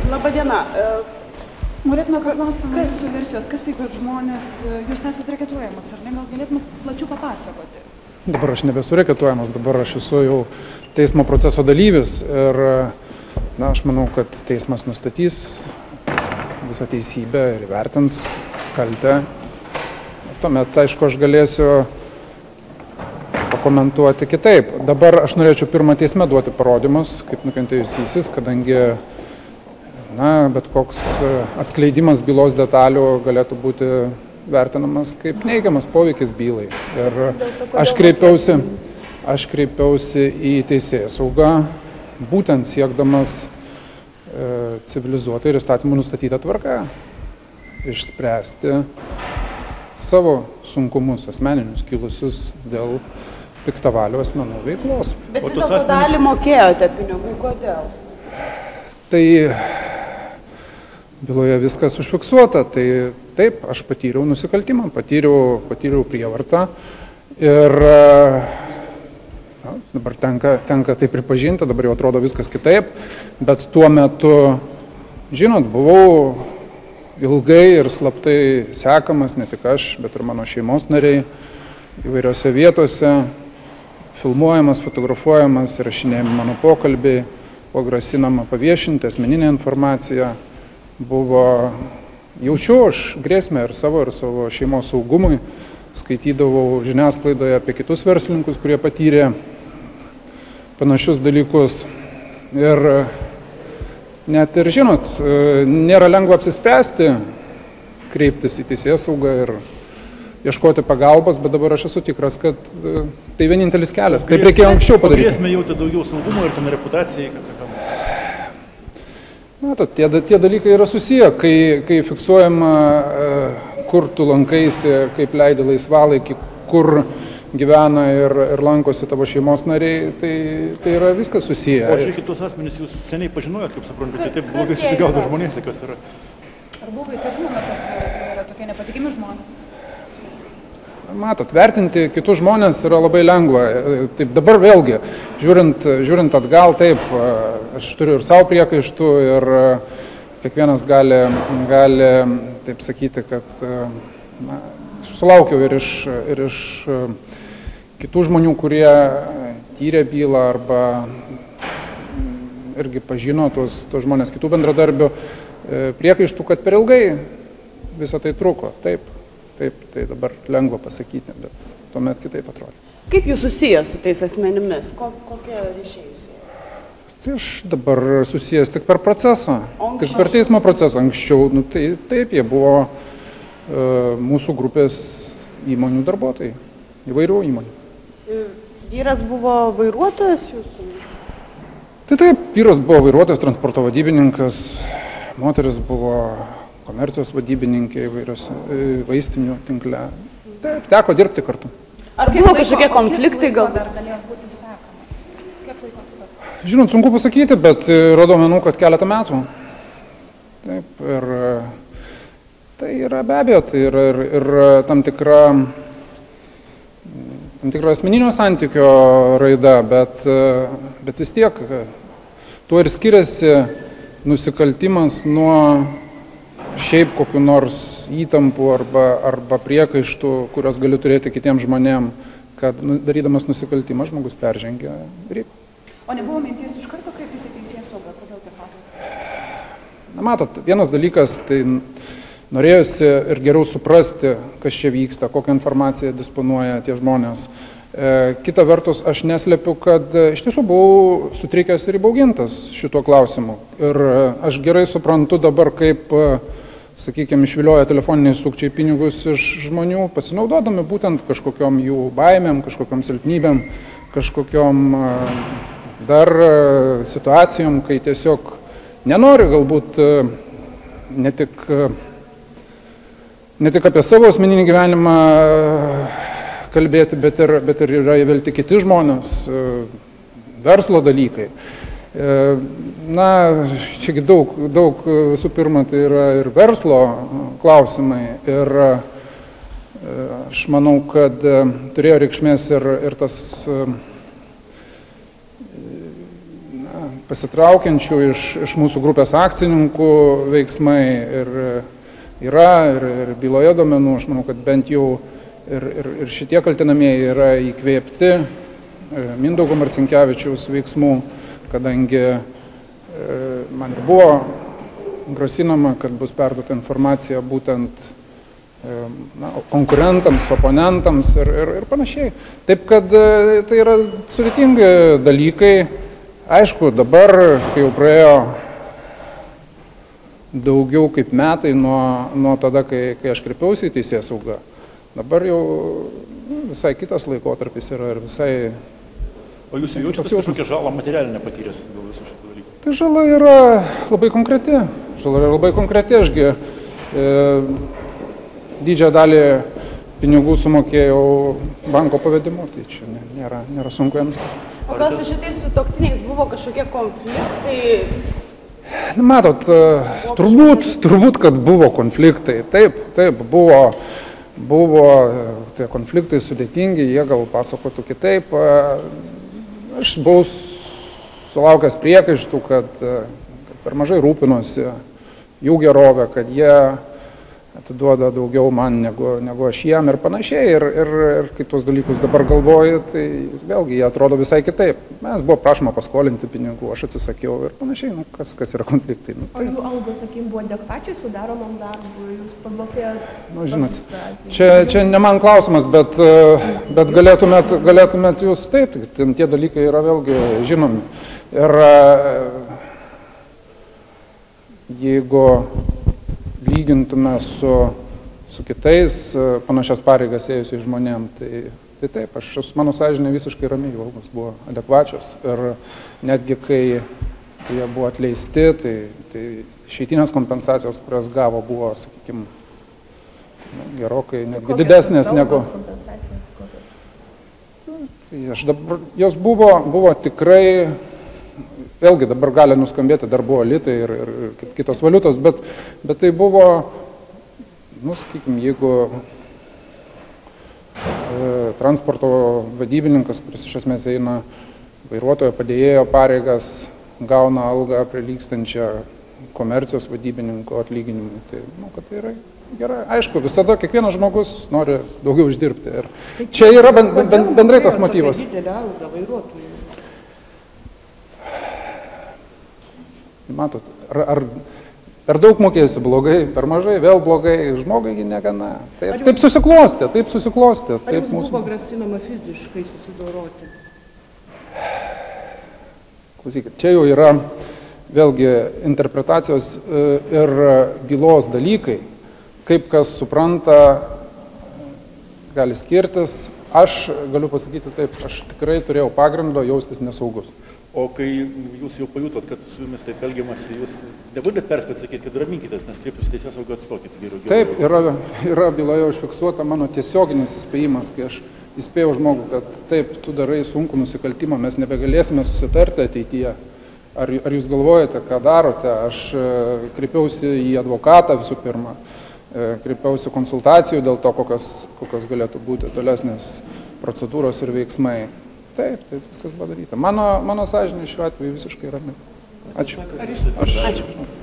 Labadiena. Norėtume paklausti jūsų versijos, kas tai per žmonės, jūs esate reketuojamas, ar ne? Gal galėtume plačiau papasakoti? Dabar aš nebesu reketuojamas, dabar aš esu jau teismo proceso dalyvis ir aš manau, kad teismas nustatys visą teisybę ir įvertins kaltę. Tuomet, aišku, aš galėsiu pakomentuoti kitaip. Dabar aš norėčiau pirmą teisme duoti parodymus, kaip nukentėjusysis, kadangi bet koks atskleidimas bylos detalių galėtų būti vertinamas kaip neigiamas poveikis bylai. Ir aš kreipiausi į teisėsaugą, būtent siekdamas civilizuotai ir įstatymų nustatytą tvarką išspręsti savo sunkumus asmeninius kilusius dėl piktavalių asmenų veiklos. Bet vis dėlto dalį mokėjote pinigų, kodėl? Tai byloje viskas užfiksuota, tai taip, aš patyriau nusikaltimą, patyriau prievartą ir dabar tenka tai pripažinti, dabar jau atrodo viskas kitaip, bet tuo metu, žinot, buvau ilgai ir slaptai sekamas, ne tik aš, bet ir mano šeimos nariai, įvairiose vietose, filmuojamas, fotografuojamas, įrašinėjami mano pokalbiai, buvo grasinama paviešinti asmeninę informaciją, jaučiu aš grėsmę ir savo šeimos saugumui, skaitydavau žiniasklaidoje apie kitus verslininkus, kurie patyrė panašius dalykus. Ir net ir, žinot, nėra lengva apsispręsti, kreiptis į teisėsaugą ir ieškoti pagalbos, bet dabar aš esu tikras, kad tai vienintelis kelias. Taip reikėjo anksčiau padaryti. Grėsmė jautė daugiau saugumo ir tam reputacijai, kad Matot, tie dalykai yra susiję, kai fiksuojama, kur tu lankaisi, kaip leidi laisvalaikį, kur gyvena ir lankosi tavo šeimos nariai, tai yra viskas susiję. O kitus asmenys jūs seniai pažinojot, kaip suprantate, taip blogai susigaudo žmonėse, kas yra. Ar buvo įtarimo, kad yra tokie nepatikimi žmonės? Matot, vertinti kitus žmonės yra labai lengva. Taip, dabar vėlgi, žiūrint atgal, taip, aš turiu ir savo priekaištų ir kiekvienas gali taip sakyti, kad sulaukiau ir iš kitų žmonių, kurie tyrė bylą arba irgi pažino tos žmonės kitų bendradarbių priekaištų, kad per ilgai visą tai truko. Taip, tai dabar lengva pasakyti, bet tuomet kitaip atrodė. Kaip jūs susijęs su tais asmenimis? Kokie ryšiai jūs? Tai aš dabar susijęs tik per procesą, tik per teismo procesą. Anksčiau, tai taip, jie buvo mūsų grupės įmonių darbuotojai, įvairių įmonių. Vyras buvo vairuotojas jūsų? Tai taip, vyras buvo vairuotojas, transporto vadybininkas, moteris buvo komercijos vadybininkė įvairiose vaistinių tinkle. Taip, teko dirbti kartu. Ar buvo kažkokie konfliktai gal? Dar galėjo būti sekamas? Kiek laiko truko? Žinot, sunku pasakyti, bet yra duomenų, kad keletą metų. Taip, ir tai yra be abejo, tai yra ir tam tikra asmeninio santykio raida, bet vis tiek tuo ir skiriasi nusikaltimas nuo šiaip kokių nors įtampų arba priekaištų, kurios gali turėti kitiems žmonėm, kad darydamas nusikaltimą žmogus peržengia ribą. O nebuvo minties iš karto kreiptis į teisėsaugą, kodėl taip matote? Matot, vienas dalykas, tai norėjosi ir geriau suprasti, kas čia vyksta, kokią informaciją disponuoja tie žmonės. Kita vertus, aš neslepiu, kad iš tiesų buvau sutrikęs ir įbaugintas šituo klausimu. Ir aš gerai suprantu dabar, kaip, sakykime, išvilioja telefoniniai sukčiai pinigus iš žmonių, pasinaudodami būtent kažkokiom jų baimėm, kažkokiom silpnybėm, kažkokiom dar situacijom, kai tiesiog nenori galbūt ne tik apie savo asmeninį gyvenimą kalbėti, bet ir yra įvelti kiti žmonės, verslo dalykai. Čiagi daug visų pirma, tai yra ir verslo klausimai. Ir aš manau, kad turėjo reikšmės ir tas pasitraukiančių iš mūsų grupės akcininkų veiksmai ir byloje duomenų. Aš manau, kad bent jau ir šitie kaltinamieji yra įkvėpti Mindaugo Marcinkevičiaus veiksmų, kadangi man ir buvo grasinama, kad bus perduota informacija būtent konkurentams, oponentams ir panašiai. Taip, kad tai yra sudėtingi dalykai. Aišku, dabar, kai jau praėjo daugiau kaip metai nuo tada, kai aš kreipiausi į teisėsaugą, dabar jau visai kitas laikotarpis yra ir visai... O jūs jaučiatės kažkokią žalą materialinę patyręs dėl visų šitų dalykų? Tai žala yra labai konkreti. Ašgi didžiąją dalį pinigų sumokėjau banko pavedimu, tai čia nėra sunku jiems. O gal su šitais sutuoktiniais buvo kažkokie konfliktai? Matot, turbūt, kad buvo konfliktai. Taip, buvo tie konfliktai sudėtingi, jie gal pasakotų kitaip. Aš buvau sulaukęs priekaištų, kad per mažai rūpinosi jų gerovę, kad jie atiduoda daugiau man negu aš jiem ir panašiai. Ir kai tuos dalykus dabar galvoju, tai vėlgi jie atrodo visai kitaip. Mes buvo prašoma paskolinti pinigų, aš atsisakiau ir panašiai. Kas yra konfliktai? O jų algos, sakykim, buvo adekvačiai sudaromam darbui, jūs pablokėjot? Žinot, čia ne man klausimas, bet galėtumėt jūs taip, tie dalykai yra vėlgi žinomi. Ir jeigu lygintume su kitais panašias pareigas ėjusiais žmonėm, tai taip, mano sąžinė visiškai ramiai, jų algos buvo adekvačios. Ir netgi kai jie buvo atleisti, tai išeitinės kompensacijos, kurias gavo, buvo, sakykime, gerokai netgi didesnės negu... Jos buvo tikrai... Vėlgi dabar gali nuskambėti, dar buvo litai ir kitos valiutos, bet tai buvo, sakykime, jeigu transporto vadybininkas, kuris iš esmės eina vairuotojo padėjėjo pareigas, gauna algą prilygstančią komercijos vadybininko atlyginimui, tai kad tai yra gerai. Aišku, visada kiekvienas žmogus nori daugiau uždirbti. Ir čia yra bendrai tas motyvas. Matot, ar per daug mokėsi blogai, per mažai, vėl blogai, žmogai negana. Taip susiklostė. Ar jums buvo grasinama fiziškai susidoroti? Klausykit, čia jau yra vėlgi interpretacijos ir bylos dalykai, kaip kas supranta, gali skirtis. Aš galiu pasakyti taip, aš tikrai turėjau pagrindo jaustis nesaugus. O kai jūs jau pajutot, kad su jumis taip elgiamasi, jūs nebūdėt perspėti sakyti, kad raminkitės, nes kreiptųsi teisėsaugą atstokit geriau. Taip, yra byloje užfiksuota mano tiesioginis įspėjimas, kai aš įspėjau žmogų, kad taip, tu darai sunkų nusikaltimą, mes nebegalėsime susitarti ateityje. Ar jūs galvojate, ką darote? Aš kreipiausi į advokatą visų pirma, kreipiausi konsultacijų dėl to, kokios galėtų būti tolesnės procedūros ir veiksmai. Taip, tai viskas buvo daryta. Mano sąžinė šiuo atveju visiškai rami. Ačiū. Ačiū.